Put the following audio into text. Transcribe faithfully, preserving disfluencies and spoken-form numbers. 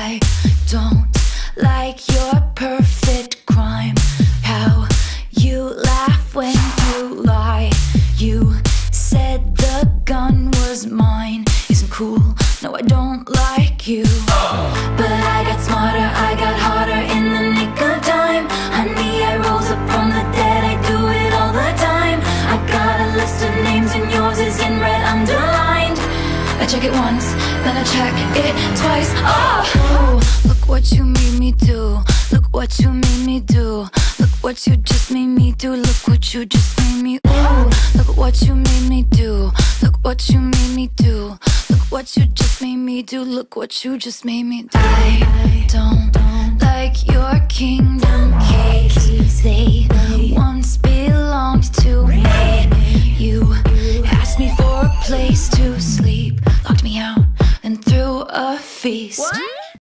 I don't like your perfect crime. How you laugh when you lie. You said the gun was mine. Isn't cool, no I don't like you. But I got smarter, I got harder in the nick of time. Honey, I rose up from the dead, I do it all the time. I got a list of names and yours is in red underlined. I check it once, then I check it twice. Oh, look what you made me do. Look what you made me do. Look what you just made me do. Look what you just made me. Ooh, look what you made me do. Look what you made me do. Look what you just made me do. Look what you just made me do. I don't like your kingdom keys. They once belonged to me. You asked me for a place to sleep, locked me out and threw a feast. What?